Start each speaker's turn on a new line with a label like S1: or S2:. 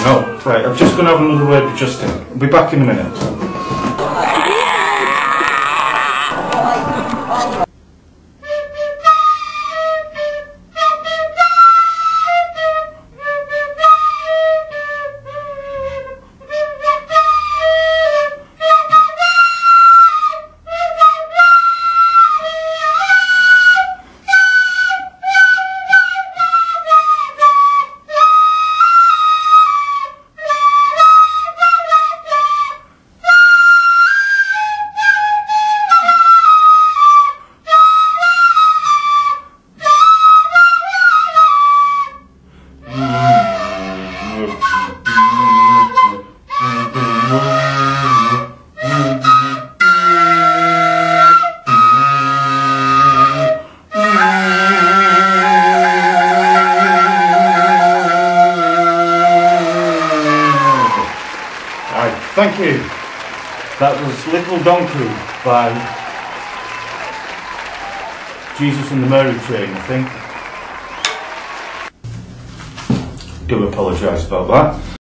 S1: No, right, I'm just going to have another word with Justin. I'll be back in a minute. Thank you. That was Little Donkey by Jesus and the Mary Train, I think. Do apologise about that.